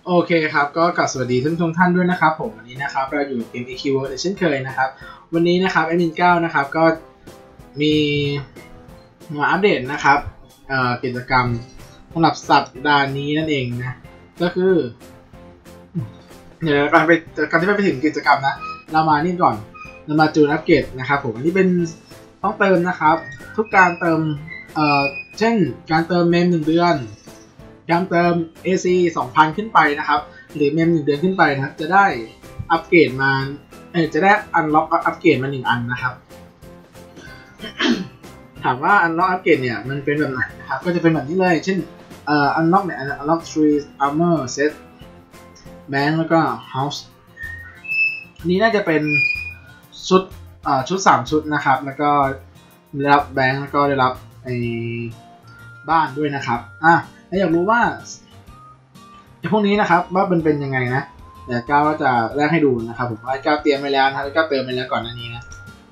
โอเคครับก็กลับสวัสดีทุกท่านด้วยนะครับผมวันนี้นะครับเราอยู่เกม EQ World เช่นเคยนะครับวันนี้นะครับแอดมิน9นะครับก็มีมาอัปเดตนะครับกิจกรรมสำหรับสัปดาห์นี้นั่นเองนะก็คือเดี๋ยวการที่ไปถึงกิจกรรมนะเรามานี่ก่อนเรามาจูนอัปเกรดนะครับผมอันนี้เป็นต้องเติมนะครับทุกการเติมเช่นการเติมเมม1 เดือนการเติม AC 2,000 ขึ้นไปนะครับหรือเมม1 เดือนขึ้นไปนะครับจะได้อัปเกรดมาจะได้อันล็อกอัปเกรดมา1 อันนะครับ ถามว่าอันล็อกอัปเกรดเนี่ยมันเป็นแบบไหนนะครับก็จะเป็นแบบนี้เลยเช่นอันล็อกเนี่ยอันล็อก 3 armor set bank แล้วก็ house นี้น่าจะเป็นชุด3 ชุดนะครับแล้วก็ได้รับแบงค์แล้วก็ได้รับไอ้บ้านด้วยนะครับแล้วอยากรู้ว่าพวกนี้นะครับว่าเป็นยังไงนะเดี๋ยวก้าวก็จะแลกให้ดูนะครับผมว่าก้าวเตรียมไปแล้วนะก้าวเติมไปแล้วก่อนหน้านี้นะ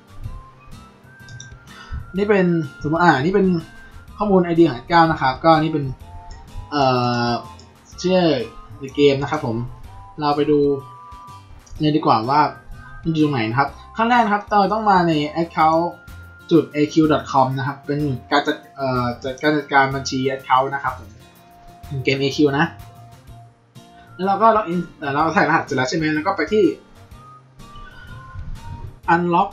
นี่เป็นสมมตินี่เป็นข้อมูล ID ของก้าวนะครับก็นี่เป็นชื่อในเกมนะครับผมเราไปดูเนี่ยดีกว่าว่ามันอยู่ตรงไหนนะครับขั้นแรกนะครับเราต้องมาใน account .aq.com นะครับเป็นการจัดการบัญชี account นะครับผมเกม AQ นะแล้วเราก็ล็อกอินเราใส่รหัสเสร็จแล้วใช่ไหมแล้วก็ไปที่ unlock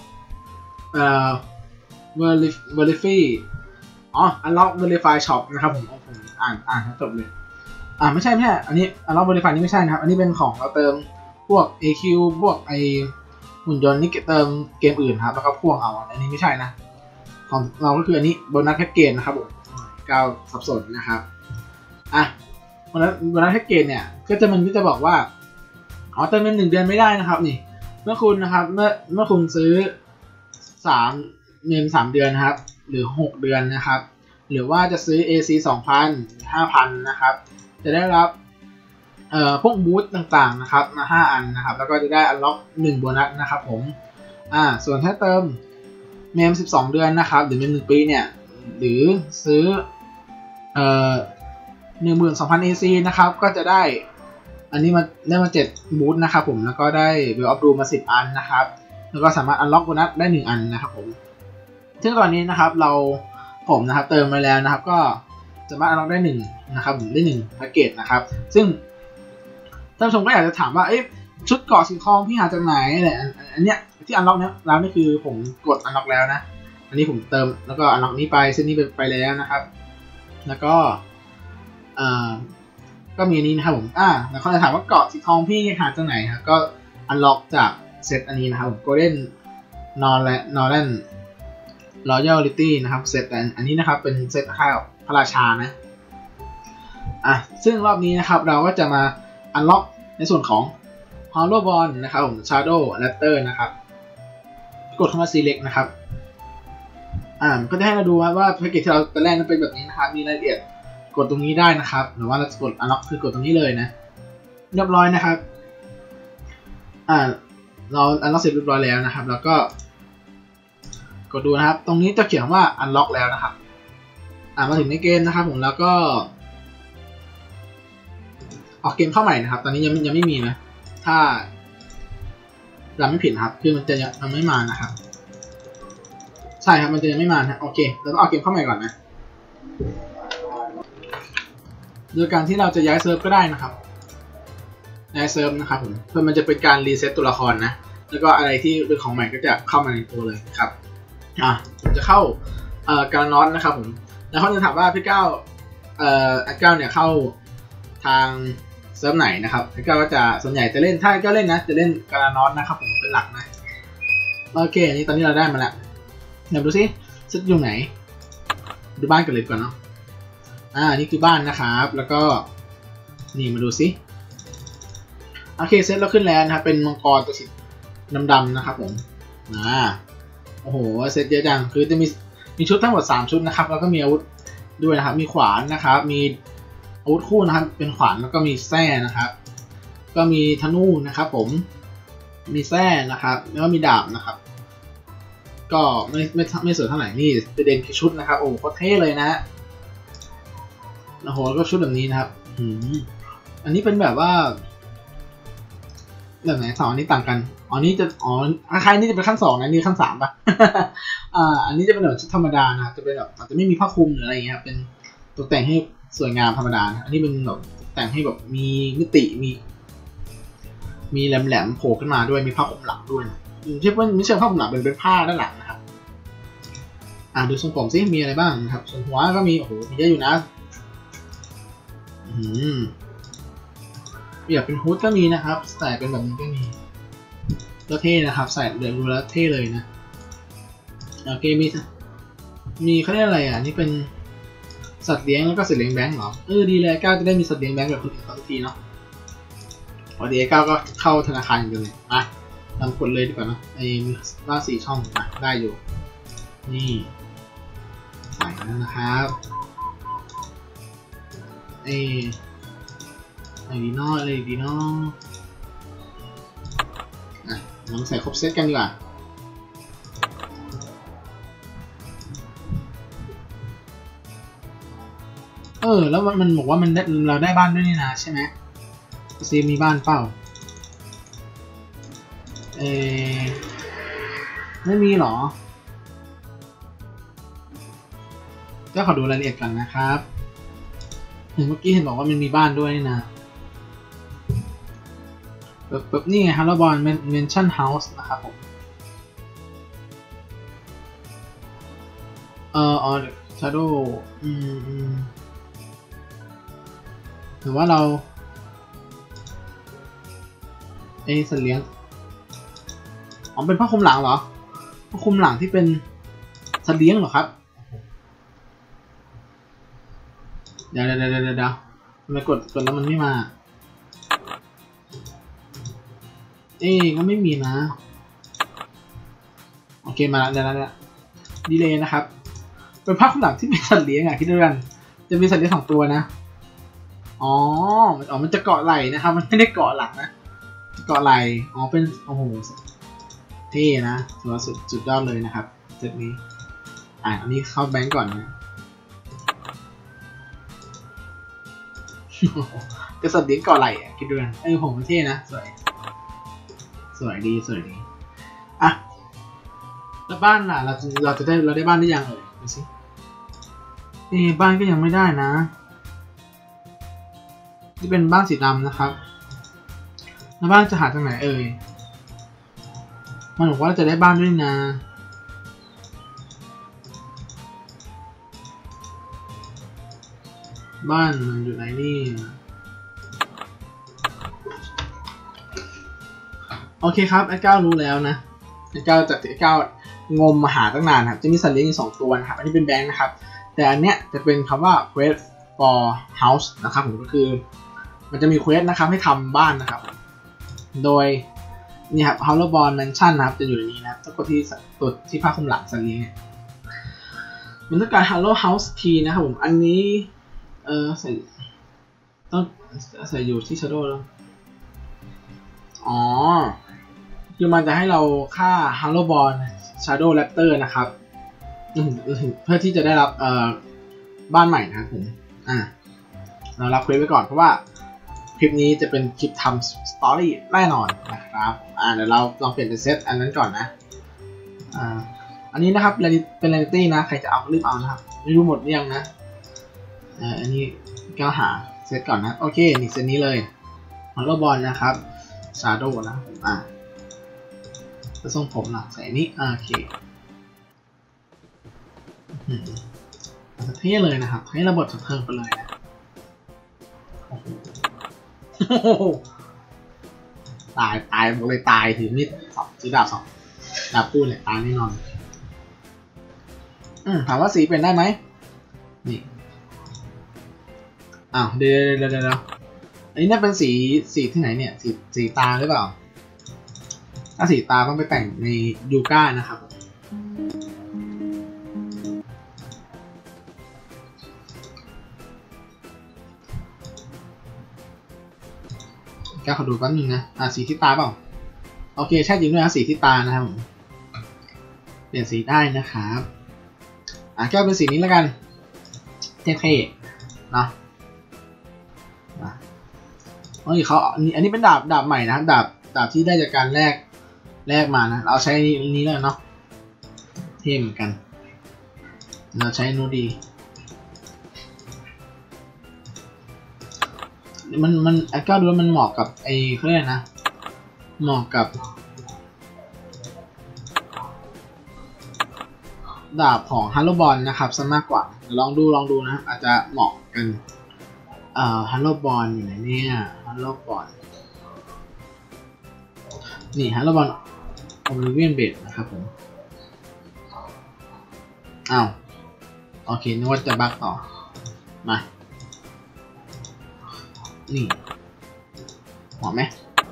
verify unlock verify shop นะครับผมอ่านจบเลยไม่ใช่อันนี้ unlock verify นี่ไม่ใช่นะครับอันนี้เป็นของเราเติมพวก AQ พวกไอหุ่นยนต์นี่เติมเกมอื่นครับแล้วก็พ่วงเอาอันนี้ไม่ใช่นะของเราก็คืออันนี้โบนัสแพ็กเกจนะครับผมก้าวสับสนนะครับโบนัสแพ็กเกจเนี่ยก็จะบอกว่าเติมเงิน1 เดือนไม่ได้นะครับนี่เมื่อคุณนะครับเมื่อคุณซื้อเงิน3 เดือนนะครับหรือ6 เดือนนะครับหรือว่าจะซื้อ AC 2,000 5,000 นะครับจะได้รับพวกบูทต่างๆนะครับมา5 อันนะครับแล้วก็จะได้อันล็อก1 โบนัสนะครับผมส่วนถ้าเติมเมม12 เดือนนะครับหรือเมม1 ปีเนี่ยหรือซื้อ12,000 AC นะครับก็จะได้อันนี้มา7 บูทนะครับผมแล้วก็ได้เวลออฟดูมา10 อันนะครับแล้วก็สามารถอันล็อกโบนัสได้1 อันนะครับผมซึ่งตอนนี้นะครับผมนะครับเติมไปแล้วนะครับก็สามารถอันล็อกได้1นะครับได้1แพ็กเกจนะครับซึ่งท่านผู้ชมก็อยากจะถามว่าชุดเกาะสีทองพี่หาจากไหนอะไรอันเนี้ยที่อันล็อกเนี้ยแล้วนี่คือผมกดอันล็อกแล้วนะอันนี้ผมเติมแล้วก็อันล็อกนี้ไปเส้นนี้ไปแล้วนะครับแล้วก็ก็มีนี้นะครับผมแล้วเขาจะถามว่าเกาะสีทองพี่หาจากไหนครับก็อันล็อกจากเซตอันนี้นะครับผม Golden Northern Royalty นะครับเซตอันนี้นะครับเป็นเซตข้าวพระราชานะซึ่งรอบนี้นะครับเราก็จะมาอันล็อกในส่วนของ Hollow Bond นะครับผม Shadow Raptor นะครับกดเข้ามา Select นะครับก็จะให้เราดูว่าแพ็กเกจที่เราตอนแรกนั้นเป็นแบบนี้นะครับมีรายละเอียดกดตรงนี้ได้นะครับหรือว่าเรากด Unlock คือกดตรงนี้เลยนะเรียบร้อยนะครับเรา Unlock เสร็จเรียบร้อยแล้วนะครับแล้วก็กดดูนะครับตรงนี้จะเขียนว่า Unlock แล้วนะครับมาถึงในเกมนะครับผมแล้วก็ออกเกมเข้าใหม่นะครับตอนนี้ยังไม่มีนะถ้าจำไม่ผิดครับคือมันจะยังไม่มานะครับใช่ครับมันจะยังไม่มานะโอเคเราต้องออกเกมเข้าใหม่ก่อนนะโดยการที่เราจะย้ายเซิร์ฟก็ได้นะครับย้ายเซิร์ฟนะครับผมเพื่อมันจะเป็นการรีเซ็ตตัวละครนะแล้วก็อะไรที่เป็นของใหม่ก็จะเข้ามาในตัวเลยครับจะเข้าการนอตนะครับผมแล้วเขาจะถามว่าพี่ก้าวเนี่ยเข้าทางเซิร์ฟไหนนะครับพี่ก้าวก็จะส่วนใหญ่จะเล่นถ้าก้าวเล่นนะจะเล่นการนอตนะครับผมเป็นหลักนะโอเคนี่ตอนนี้เราได้มาแล้วเดี๋ยวดูซิเซตอยู่ไหนดูบ้านกันเลยก่อนเนาะนี่คือบ้านนะครับแล้วก็นี่มาดูซิโอเคเซตเราขึ้นแล้วนะครับเป็นมังกรตัวสีดำๆนะครับผมโอ้โหเซตเยอะจังคือจะมีชุดทั้งหมด3 ชุดนะครับแล้วก็มีอาวุธด้วยนะครับมีขวานนะครับมีอาวุธคู่นะครับเป็นขวานแล้วก็มีแส้นะครับก็มีธนูนะครับผมมีแส้นะครับแล้วก็มีดาบนะครับก็ไม่สวยเท่าไหร่นี่ประเด็นคือชุดนะครับโอ้โหเท่เลยนะโอ้โหก็ชุดแบบนี้นะครับอันนี้เป็นแบบว่าแบบไหน2อันนี้ต่างกันอ๋อนี่จะคล้ายๆนี่จะเป็นขั้น2นะนี่ขั้น3ป่ะ อันนี้จะเป็นแบบชุดธรรมดานะจะเป็นแบบอาจจะไม่มีผ้าคลุมหรืออะไรอย่างเงี้ยเป็นตกแต่งให้สวยงามธรรมดานะอันนี้เป็นแบบแต่งให้แบบมีมิติมีแหลมๆโผล่ขึ้นมาด้วยมีผ้าคลุมหลังด้วยเชื่อว่าไม่ใช่ผ้าคลุมหลังเป็นผ้าด้านหลังนะครับดูทรงผมซิมีอะไรบ้างนะครับส่วนหัวก็มีโอ้โหมีเยอะอยู่นะอยากเป็นฮูดก็มีนะครับใส่เป็นแบบนี้ก็มีก็เท่นะครับใส่เดี๋ยวดูแล้วเท่เลยนะโอเคมีเขาเรียกอะไรนี่เป็นสัตว์เลี้ยงแล้วก็สัตว์เลี้ยงแบงค์เหรอดีเลยก้าวจะได้มีสัตว์เลี้ยงแบงค์แบบคนอื่นเขาทุกทีเนาะพอดีก้าวก็เข้าธนาคารอย่างเดียวเลยทำกดเลยดีกว่านะว่า4 ช่องได้อยู่นี่ใส่แล้วนะครับอะไรดีเนาะลองใส่ครบเซตกันดีกว่าแล้วมันบอกว่าเราได้บ้านด้วยนี่นะใช่ไหมซีมีบ้านเปล่าไม่มีหรอก็ขอดูรายละเอียดกันนะครับเมื่อกี้เห็นบอกว่ามันมีบ้านด้วยนี่นะแบบนี่ไง Hello Ball Mansion House นะครับผมShadow หรือว่าเราสัตว์เลี้ยงเป็นผ้าคลุมหลังเหรอผ้าคลุมหลังที่เป็นสัตว์เลี้ยงเหรอครับเดี๋ยวทำไมกดแล้วมันไม่มาก็ไม่มีนะโอเคมาแล้วดีเลยนะครับเป็นผ้าคลุมหลังที่เป็นสัตว์เลี้ยงคิดดูกันจะมีสัตว์เลี้ยง2 ตัวนะมันจะเกาะไหล่นะครับมันไม่ได้เกาะหลังนะเกาะไหล่เป็นโอ้โหเท่นะถือว่าสุดยอดเลยนะครับเซตนี้อันนี้เข้าแบงก์ก่อนนะเป็นสัตว์เลี้ยงเกาะไหล่คิดดูกันผมเท่นะสวยดีแล้วบ้านล่ะเราได้บ้านได้ยังดูสิบ้านก็ยังไม่ได้นะที่เป็นบ้านสีดำนะครับแล้วบ้านจะหาจากไหนมันบอกว่าจะได้บ้านด้วยนะบ้านมันอยู่ไหนนี่โอเคครับไอ้ก้าวรู้แล้วนะไอ้ก้าวจากที่ไอ้ก้าวงมมาหาตั้งนานครับจะมีสัตว์เลี้ยงอยู่2 ตัวนะครับอันนี้เป็นแบงค์นะครับแต่อันเนี้ยจะเป็นคำว่า quest for house นะครับผมก็คือมันจะมีเควสนะครับให้ทำบ้านนะครับโดยนี่ครับ Hello Ball Mansion นะครับจะอยู่ในนี้นะต้องกดที่ผ้าคลุมหลังสัตว์เลี้ยงมันต้องการ Hello House Key นะครับผมอันนี้ต้องใส่อยู่ที่ Shadow แล้วคือมันจะให้เราฆ่า Hello Ball Shadow Raptor นะครับเพื่อที่จะได้รับบ้านใหม่นะครับผมเรารับเควสไว้ก่อนเพราะว่าคลิปนี้จะเป็นคลิปทำสตอรี่แน่นอนนะครับเดี๋ยวเราลองเปลี่ยนเป็นเซตอันนั้นก่อนนะอันนี้นะครับเป็นเรลิตี้นะใครจะเอาก็รีบเอานะครับไม่รู้หมดหรือยังนะอันนี้ก็หาเซตก่อนนะโอเคนี่เซตนี้เลยHello Ballนะครับ Shadow นะจะส่งผมนะใส่นี้โอเคเท่เลยนะครับให้ระบบสังเครื่องไปเลยนะตายบอกเลยตายถือมีดถือดาบ2 ดาบคู่เลยตายแน่นอนถามว่าสีเป็นได้ไหมนี่เดี๋ยวอันนี้น่าเป็นสีที่ไหนเนี่ยสีตาหรือเปล่าถ้าสีตาต้องไปแต่งในยูก้านะครับก็ขอดูแป๊บนึงนะสีที่ตาเปล่าโอเคใช่จริงด้วยนะสีที่ตานะครับผมเปลี่ยนสีได้นะครับก็เป็นสีนี้แล้วกันเท่ๆเนาะเขาอันนี้เป็นดาบใหม่นะครับดาบที่ได้จากการแลกมานะเราใช้นี้แล้วเนาะเท่เหมือนกันเราใช้นูดีมันก็ดูว่ามันเหมาะกับไอ้เขาเรียกนะเหมาะกับดาบของฮัลโลบอลนะครับซะมากกว่าลองดูนะอาจจะเหมาะกันฮัลโลบอลอยู่ไหนเนี่ยฮัลโลบอลนี่ฮัลโลบอลโอลิเวียนเบดนะครับผมอ้าวโอเคนึกว่าจะบักต่อมานี่เหมาะไหม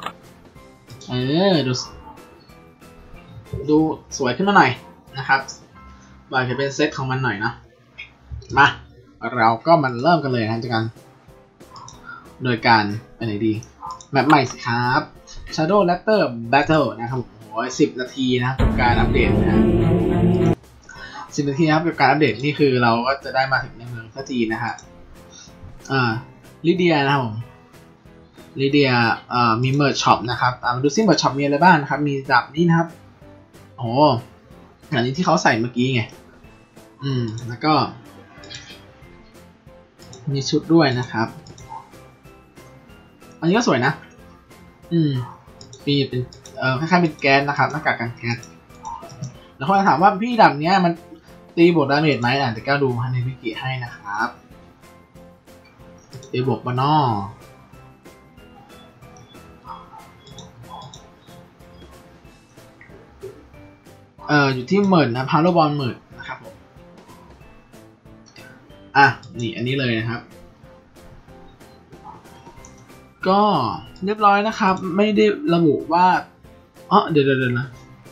ดูสวยขึ้นมาหน่อยนะครับอาจจะเป็นเซตของมันหน่อยนะมาเราก็มาเริ่มกันเลยนะจากการโดยการไปไหนดีแบบใหม่สิครับ Shadow Raptor Battle นะครับโอ้ย10 นาทีนะครับการอัปเดตนะ10 นาทีนะครับกับการอัปเดตนี่คือเราก็จะได้มาถึงในเมืองสักทีนะฮะลิเดียนะครับผมลิเดียมีเมอร์ช็อปนะครับมาดูซิเมอร์ช็อปมีอะไรบ้างนะครับมีดาบนี้นะครับโอ้อย่างนี้ที่เขาใส่เมื่อกี้ไงแล้วก็มีชุดด้วยนะครับอันนี้ก็สวยนะมีเป็นคล้ายๆเป็นแก๊สนะครับหน้ากากกันแก๊สแล้วคนถามว่าพี่ดาบเนี้ยมันตีบวกดาเมจไหมแต่ก็ดูในวิกิให้นะครับตีบวกบานออยู่ที่10,000นะพาโลบอล10,000นะครับผมนี่อันนี้เลยนะครับก็เรียบร้อยนะครับไม่ได้ระบุว่าเดี๋ยวนะ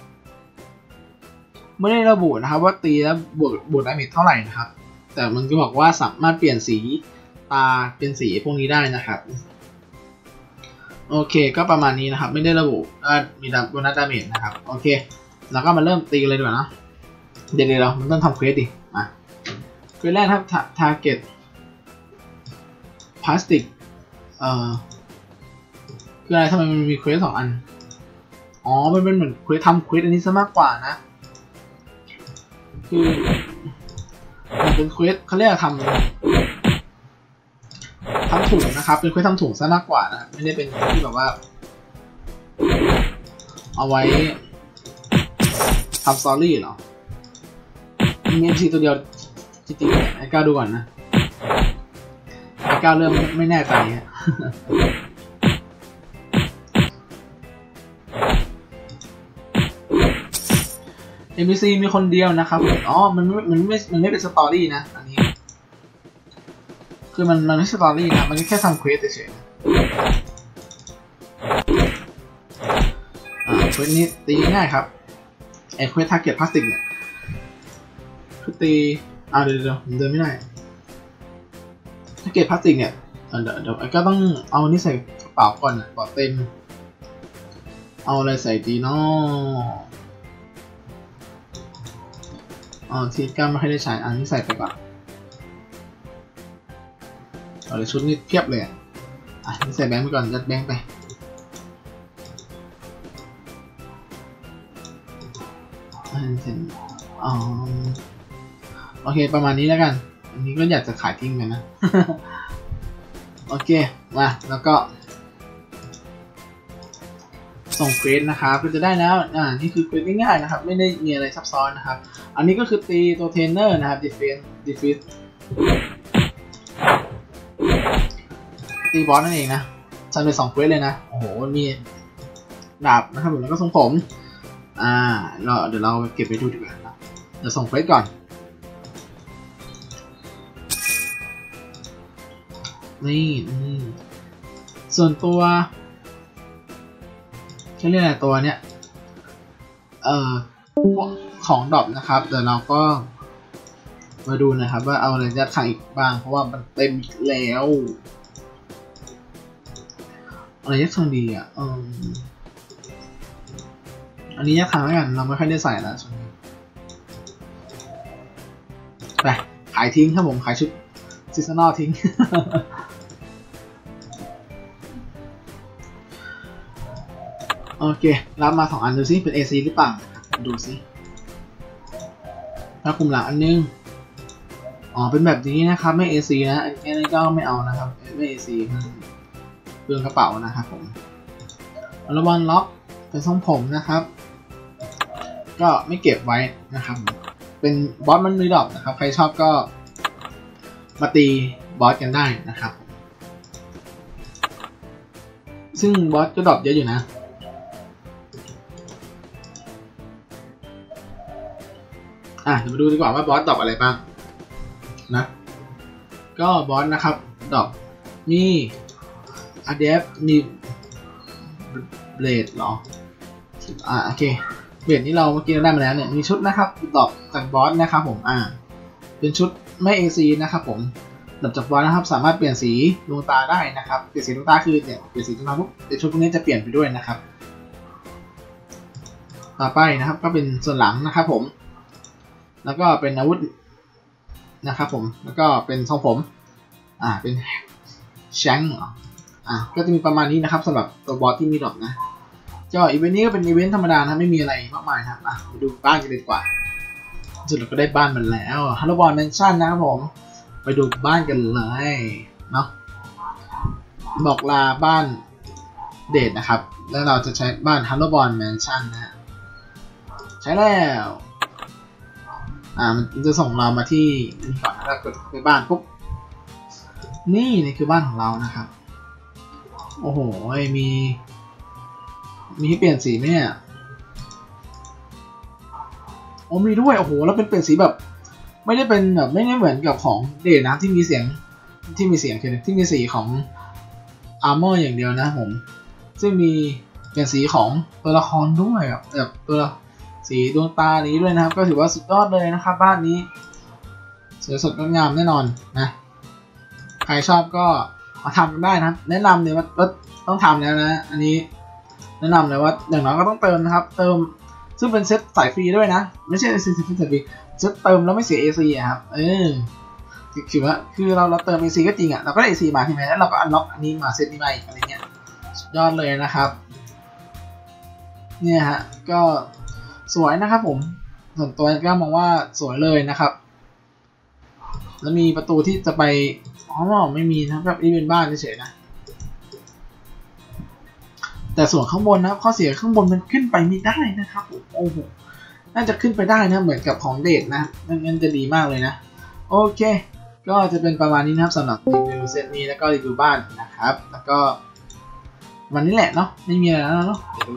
ไม่ได้ระบุนะครับว่าตีแล้วบวกดาเมจเท่าไหร่นะครับแต่มันก็บอกว่าสามารถเปลี่ยนสีตาเป็นสีพวกนี้ได้นะครับโอเคก็ประมาณนี้นะครับไม่ได้ระบุว่ามีโบนัสดาเมจนะครับโอเคแล้วก็มาเริ่มตีเลยดีกว่านะเดี๋ยวเรามันต้องทำเควสดิเควสแรกครับ target พลาสติกคืออะไรทำไมมันมีเควส2 อันมันเป็นเหมือนเควสทำเควสอันนี้ซะมากกว่านะคือมันเป็นเควสเขาเรียกทำถุงนะครับเป็นเควสทำถุงซะมากกว่านะไม่ได้เป็นที่แบบว่าเอาไว้ทำสตอรี่เหรอมีทีตัวเดียวจริงๆไอ้ก้าวดูก่อนนะไอ้ก้าวเริ่มไม่แน่ใจNPC มีคนเดียวนะครับมันไม่เป็นสตอรี่นะอันนี้คือมันไม่ใช่สตอรี่นะมันแค่ทำเควสเฉยๆเควสนี้ตีง่ายครับไอ้เควสทาร์เก็ตพลาสติกเนี่ยคือตีเดี๋ยวผมเดินไม่ได้ทาร์เก็ตพลาสติกเนี่ยเดี๋ยวก็ต้องเอานี่ใส่กระเป๋าก่อนกระเป๋าเต็มเอาอะไรใส่ดีเนาะทีก้าไม่ค่อยได้ใช้อันนี้ใส่ไปก่อนเอาเลยชุดนี้เพียบเลยนี่ใส่แบงค์ไปก่อนยัดแบงค์ไปโอเคประมาณนี้แล้วกันอันนี้ก็อยากจะขายทิ้งกันนะ โอเคมาแล้วก็ส่งเควสนะครับก็จะได้แล้วนี่คือเควสง่ายๆนะครับไม่ได้มีอะไรซับซ้อนนะครับอันนี้ก็คือตีตัวเทรนเนอร์นะครับdefeat ตีบอสนั่นเองนะฉันไป2 เควสเลยนะโอ้โหมีดาบนะครับแล้วก็ทรงผมเดี๋ยวเราเก็บไปดูดีกว่านะเดี๋ยวส่งเควสก่อนนี่ส่วนตัวเรียกอะไรตัวเนี้ยพวกของดรอปนะครับเดี๋ยวเราก็มาดูนะครับว่าเอาอะไรยัดขังอีกบ้างเพราะว่ามันเต็มแล้วอะไรยัดขังดีอันนี้ยัดขังแล้วกันเราไม่ค่อยได้ใส่แล้วช่วงนี้ไปขายทิ้งครับผมขายชุดซีซันนอลทิ้งโอเครับมา2 อันดูซิเป็น AC หรือเปล่าดูซิแล้วกลุ่มหลังอันนึงเป็นแบบนี้นะครับไม่ AC นะอันนี้ก็ไม่เอานะครับไม่ AC เปลืองกระเป๋านะครับผมระวังล็อกเป็นทรงผมนะครับก็ไม่เก็บไว้นะครับเป็นบอสมันมีดอกนะครับใครชอบก็มาตีบอสกันได้นะครับซึ่งบอสก็ดรอปเยอะอยู่นะเดี๋ยวมาดูดีกว่าว่าบอสดรอปอะไรบ้างนะก็บอสนะครับดรอปมีอะเดฟมีเบลดหรอโอเคเบลดนี้เราเมื่อกี้ได้มาแล้วเนี่ยมีชุดนะครับดรอปจากบอสนะครับผมเป็นชุดไม่ AC นะครับผมดรอปจากบอสนะครับสามารถเปลี่ยนสีดวงตาได้นะครับเปลี่ยนสีดวงตาคือเนี่ยเปลี่ยนสีดวงตาปุ๊บชุดพวกนี้จะเปลี่ยนไปด้วยนะครับต่อไปนะครับก็เป็นส่วนหลังนะครับผมแล้วก็เป็นอาวุธนะครับผมแล้วก็เป็นทรงผมเป็นแชงก์ก็จะมีประมาณนี้นะครับสำหรับตัวบอสที่มีดรอปนะก็อีเวนต์นี้ก็เป็นอีเวนต์ธรรมดานะไม่มีอะไรมากมายครับไปดูบ้านกันเลยดีกว่าสุดเราก็ได้บ้านมันแล้วฮัลโลบอลแมนชั่นนะครับผมไปดูบ้านกันเลยเนาะบอกลาบ้านเดทนะครับแล้วเราจะใช้บ้านฮัลโลบอลแมนชั่นนะฮะใช้แล้วมันจะส่งเรามาที่นี่ก่อนถ้ากดไปบ้านปุ๊บนี่คือบ้านของเรานะครับโอ้โหมีให้เปลี่ยนสีไหมเนี่ยมีด้วยโอ้โหแล้วเป็นสีแบบไม่ได้เป็นแบบไม่ได้เหมือนกับของเดทนะที่มีเสียงที่มีสีของอาร์มอร์อย่างเดียวนะผมซึ่งมีเป็นสีของตัวละครด้วยแบบตัวสีดวงตานี้ด้วยนะครับก็ถือว่าสุดยอดเลยนะครับบ้านนี้สวยสดงดงามแน่นอนนะใครชอบก็มาทำกันได้นะแนะนำเลยว่าต้องทำแล้วนะอันนี้แนะนำเลยว่าอย่างน้อยก็ต้องเติมนะครับเติมซึ่งเป็นเซตสายฟรีด้วยนะไม่ใช่เซตสายฟรีเซตเติมแล้วไม่เสีย AC ครับคือเราเติม AC ก็จริงเราก็ได้ AC มาใช่ไหมแล้วเราก็อันล็อกอันนี้มาเซตนี้มาอีกอะไรเงี้ยสุดยอดเลยนะครับเนี่ยฮะก็สวยนะครับผมส่วนตัวก็มองว่าสวยเลยนะครับแล้วมีประตูที่จะไปไม่มีนะครับนี่เป็นบ้านเฉยๆนะแต่ส่วนข้างบนนะครับข้อเสียข้างบนมันขึ้นไปไม่ได้นะครับโอ้โหน่าจะขึ้นไปได้นะเหมือนกับของเดทนะงั้นจะดีมากเลยนะโอเคก็จะเป็นประมาณนี้นะครับสำหรับรีวิวเซตนี้แล้วก็รีวิวบ้านนะครับแล้วก็วันนี้แหละเนาะไม่มีอะไรแล้วเนาะเดี๋ยวดู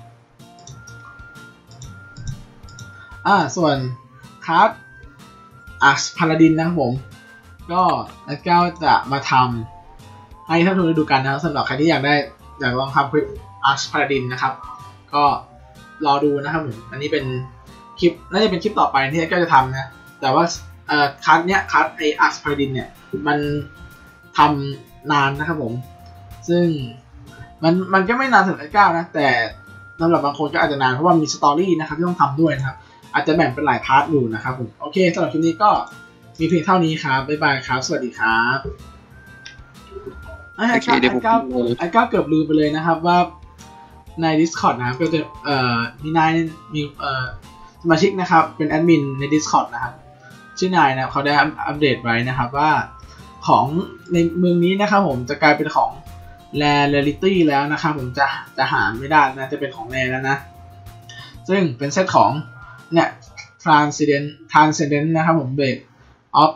ส่วนคาร์ดพาราดินนะครับผมก็นักเก้าจะมาทำให้ท่านผู้ชมดูกันนะครับสำหรับใครที่อยากลองทำคลิปพาราดินนะครับก็รอดูนะครับผมอันนี้เป็นคลิปน่าจะเป็นคลิปต่อไปที่นักเก้าจะทำนะแต่ว่าคาร์ดไอพาราดินเนี่ยมันทำนานนะครับผมซึ่งมันก็ไม่นานถึงนักเก้านะแต่สำหรับบางคนก็อาจจะนานเพราะว่ามีสตอรี่นะครับที่ต้องทำด้วยนะครับอาจจะแบ่งเป็นหลายพาร์ทอยู่นะครับผมโอเคสำหรับคลิปนี้ก็มีเพียงเท่านี้ครับบ๊ายบายครับสวัสดีครับไอ้ก้าวเกือบลืมไปเลยนะครับว่าใน Discord นะครับก็จะมีนายมีสมาชิกนะครับเป็นแอดมินใน Discord นะครับชื่อนายนะเขาได้อัปเดตไว้นะครับว่าของในเมืองนี้นะครับผมจะกลายเป็นของRarity แล้วนะครับผมจะหาไม่ได้นะจะเป็นของแรแล้วนะซึ่งเป็นเซตของเนี่ย Transcendent นะครับผม Blade of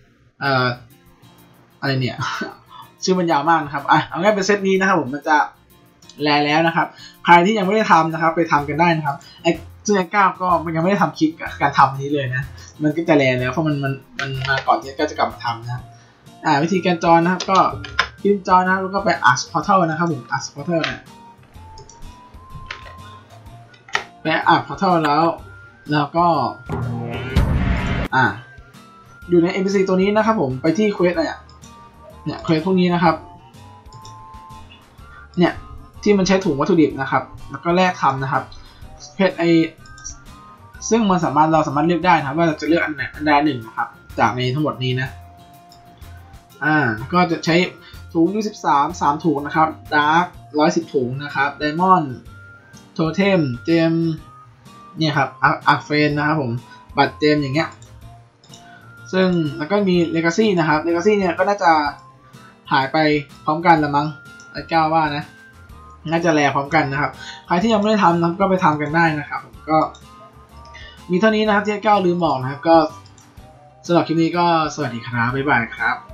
อะไรเนี่ยชื่อมันยาวมากนะครับเอาง่ายเป็นเซตนี้นะครับผมมันจะแล้วนะครับใครที่ยังไม่ได้ทำนะครับไปทำกันได้นะครับซึ่งก้าวก็มันยังไม่ได้ทำคลิปการทำนี้เลยนะมันก็จะแล้วเพราะมันมาก่อนที่ก้าวจะกลับมาทำนะวิธีการจอยนะครับก็พิมพ์จอยนะแล้วก็ไป Arch Portal นะครับผม Arch Portal เนี่ยไป Arch Portal แล้วก็อยู่ใน NPC ตัวนี้นะครับผมไปที่เควสเนี่ยเควสพวกนี้นะครับเนี่ยที่มันใช้ถุงวัตถุดิบนะครับแล้วก็แลกทำนะครับเควสซึ่งเราสามารถเลือกได้นะครับว่าเราจะเลือกอันใดหนึ่งนะครับจากในทั้งหมดนี้นะก็จะใช้ถุงU13 3ถุงนะครับดาร์ก110ถุงนะครับไดมอนด์โทเทมเจมเนี่ยครับอาร์เฟนนะครับผมบัตรเจมอย่างเงี้ยซึ่งแล้วก็มีเลกาซี่นะครับเลกาซี่เนี่ยก็น่าจะหายไปพร้อมกันละมั้งไอ้ก้าวว่านะน่าจะแลพร้อมกันนะครับใครที่ยังไม่ได้ทำนะก็ไปทำกันได้นะครับผมก็มีเท่านี้นะครับที่ก้าวลืมบอกนะครับก็สำหรับคลิปนี้ก็สวัสดีครับบ๊ายบายครับ